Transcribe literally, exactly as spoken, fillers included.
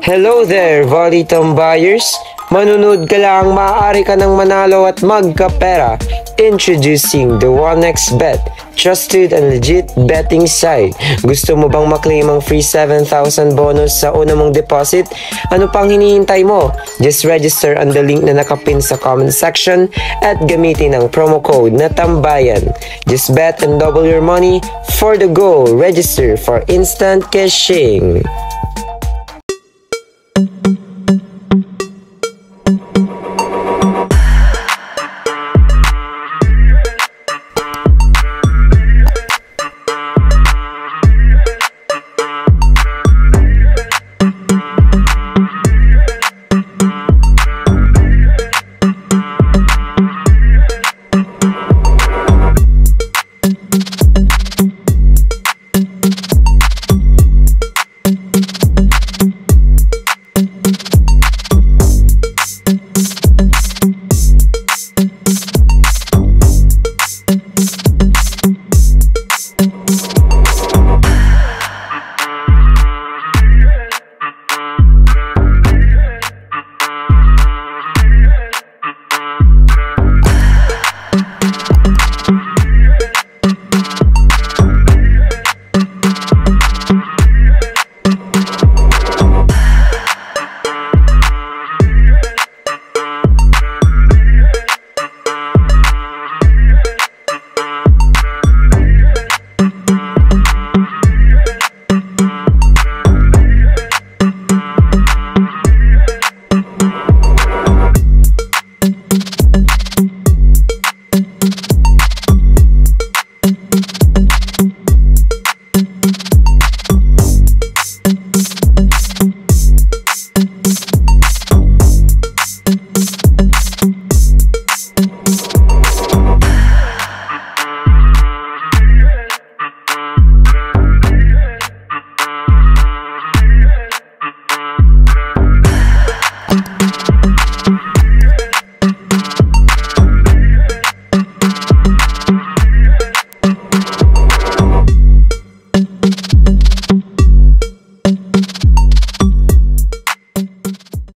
Hello there, volley buyers! Manunod ka lang, maaari ka nang manalo at magkapera. Introducing the one X Bet, trusted and legit betting site. Gusto mo bang maklaim ang free seven thousand bonus sa una mong deposit? Ano pang hinihintay mo? Just register on the link na nakapin sa comment section at gamitin ang promo code na tambayan. Just bet and double your money for the goal. Register for instant cashing.